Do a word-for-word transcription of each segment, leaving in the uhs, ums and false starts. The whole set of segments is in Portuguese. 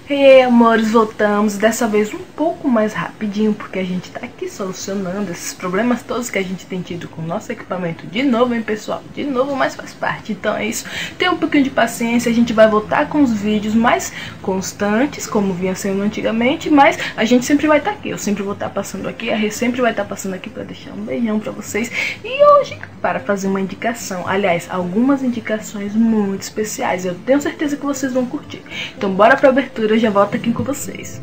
E amores, voltamos, dessa vez um pouco mais rapidinho, porque a gente tá aqui solucionando esses problemas todos que a gente tem tido com o nosso equipamento. De novo, hein, pessoal? De novo, mas faz parte. Então é isso, tenha um pouquinho de paciência, a gente vai voltar com os vídeos mais constantes, como vinha sendo antigamente, mas a gente sempre vai estar aqui, eu sempre vou estar passando aqui, a Rê sempre vai estar passando aqui pra deixar um beijão pra vocês. E hoje, para fazer uma indicação, aliás, algumas indicações muito especiais, eu tenho certeza que vocês vão curtir. Então bora pra abertura, já volto aqui com vocês.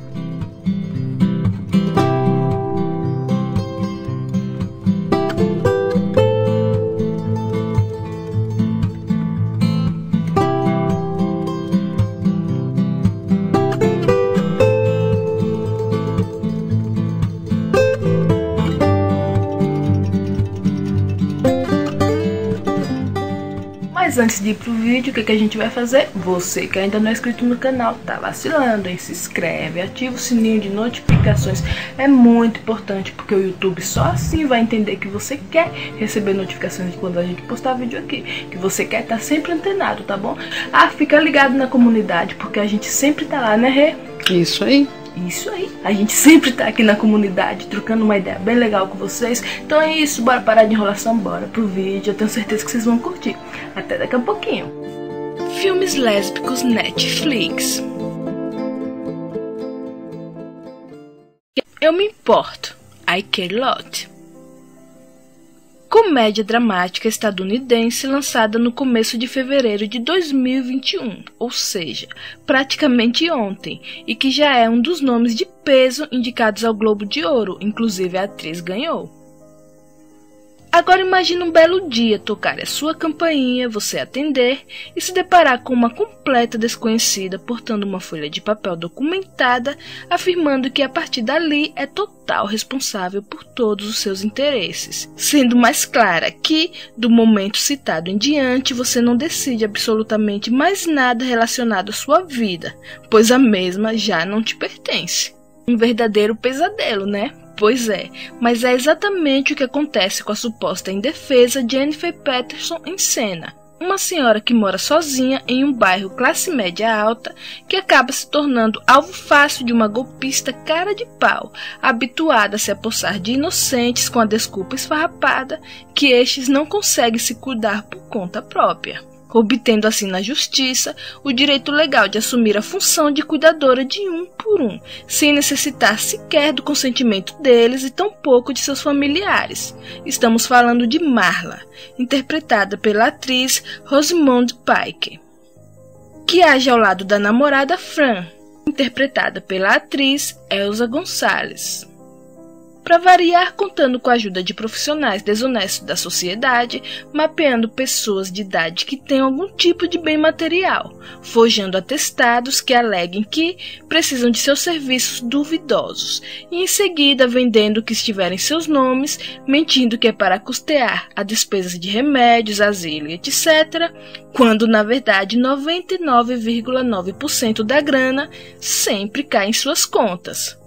Mas antes de ir pro vídeo, o que, que a gente vai fazer? Você que ainda não é inscrito no canal, tá vacilando, hein? Se inscreve, ativa o sininho de notificações. É muito importante, porque o YouTube só assim vai entender que você quer receber notificações de quando a gente postar vídeo aqui. Que você quer estar sempre antenado, tá bom? Ah, fica ligado na comunidade, porque a gente sempre tá lá, né, Rê? Isso aí. Isso aí, a gente sempre tá aqui na comunidade trocando uma ideia bem legal com vocês. Então é isso, bora parar de enrolação, bora pro vídeo. Eu tenho certeza que vocês vão curtir. Até daqui a pouquinho. Filmes lésbicos Netflix. Eu me importo, I Care Lot. Comédia dramática estadunidense lançada no começo de fevereiro de dois mil e vinte e um, ou seja, praticamente ontem, e que já é um dos nomes de peso indicados ao Globo de Ouro, inclusive a atriz ganhou. Agora imagine um belo dia tocar a sua campainha, você atender e se deparar com uma completa desconhecida portando uma folha de papel documentada, afirmando que a partir dali é total responsável por todos os seus interesses, sendo mais clara que, do momento citado em diante, você não decide absolutamente mais nada relacionado à sua vida, pois a mesma já não te pertence. Um verdadeiro pesadelo, né? Pois é, mas é exatamente o que acontece com a suposta indefesa Jennifer Patterson em cena, uma senhora que mora sozinha em um bairro classe média alta que acaba se tornando alvo fácil de uma golpista cara de pau, habituada a se apossar de inocentes com a desculpa esfarrapada que estes não conseguem se cuidar por conta própria, obtendo assim na justiça o direito legal de assumir a função de cuidadora de um por um, sem necessitar sequer do consentimento deles e tampouco de seus familiares. Estamos falando de Marla, interpretada pela atriz Rosamund Pike, que age ao lado da namorada Fran, interpretada pela atriz Elsa Gonzalez. Para variar, contando com a ajuda de profissionais desonestos da sociedade, mapeando pessoas de idade que têm algum tipo de bem material, forjando atestados que aleguem que precisam de seus serviços duvidosos, e em seguida vendendo o que estiver em seus nomes, mentindo que é para custear a despesa de remédios, asilo e etcétera, quando na verdade noventa e nove vírgula nove por cento da grana sempre cai em suas contas.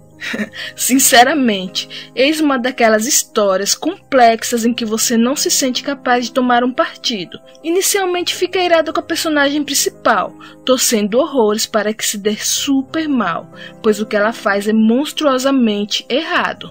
Sinceramente, eis uma daquelas histórias complexas em que você não se sente capaz de tomar um partido. Inicialmente fica irado com a personagem principal, torcendo horrores para que se dê super mal, pois o que ela faz é monstruosamente errado.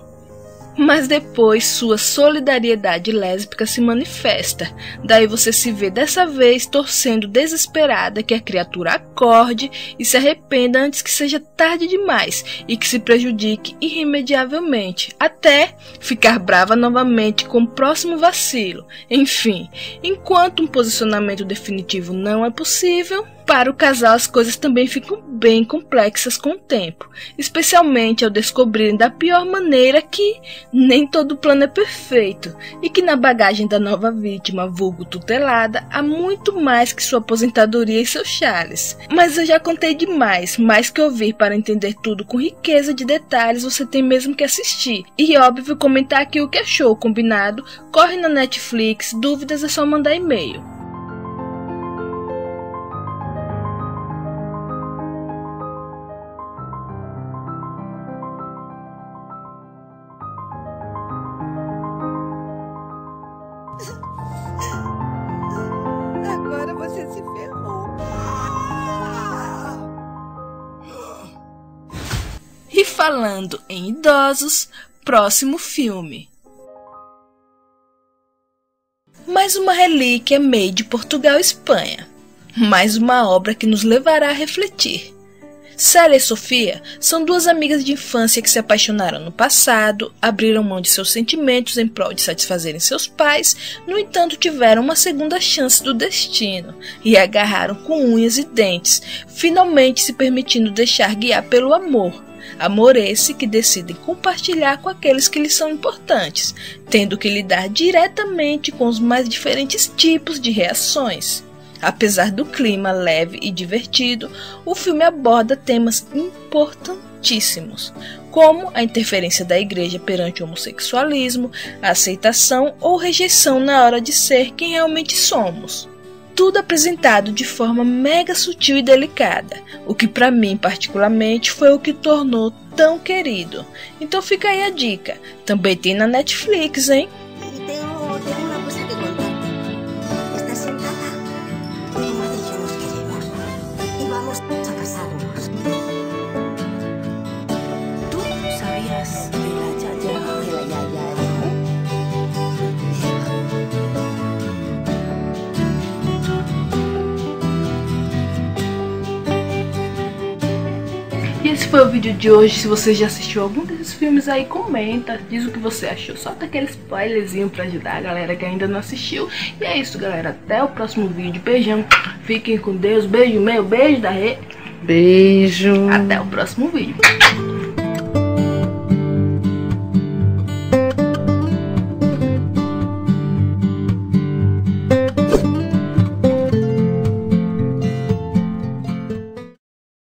Mas depois sua solidariedade lésbica se manifesta, daí você se vê dessa vez torcendo desesperada que a criatura acorde e se arrependa antes que seja tarde demais e que se prejudique irremediavelmente, até ficar brava novamente com o próximo vacilo. Enfim, enquanto um posicionamento definitivo não é possível, para o casal as coisas também ficam bem complexas com o tempo, especialmente ao descobrirem da pior maneira que nem todo plano é perfeito e que na bagagem da nova vítima, vulgo tutelada, há muito mais que sua aposentadoria e seus chales. Mas eu já contei demais, mais que ouvir para entender tudo com riqueza de detalhes, você tem mesmo que assistir. E óbvio, comentar aqui o que achou, combinado? Corre na Netflix, dúvidas é só mandar e-mail. Agora você se ferrou. E falando em idosos, próximo filme. Mais uma relíquia made Portugal e Espanha. Mais uma obra que nos levará a refletir. Célia e Sofia são duas amigas de infância que se apaixonaram no passado, abriram mão de seus sentimentos em prol de satisfazerem seus pais, no entanto tiveram uma segunda chance do destino e agarraram com unhas e dentes, finalmente se permitindo deixar guiar pelo amor. Amor esse que decidem compartilhar com aqueles que lhes são importantes, tendo que lidar diretamente com os mais diferentes tipos de reações. Apesar do clima leve e divertido, o filme aborda temas importantíssimos, como a interferência da igreja perante o homossexualismo, a aceitação ou rejeição na hora de ser quem realmente somos. Tudo apresentado de forma mega sutil e delicada, o que para mim particularmente foi o que tornou tão querido. Então fica aí a dica, também tem na Netflix, hein? E esse foi o vídeo de hoje. Se você já assistiu algum desses filmes aí, comenta, diz o que você achou. Solta aquele spoilerzinho pra ajudar a galera que ainda não assistiu. E é isso, galera. Até o próximo vídeo. Beijão. Fiquem com Deus. Beijo meu, beijo da Rê. Beijo. Até o próximo vídeo.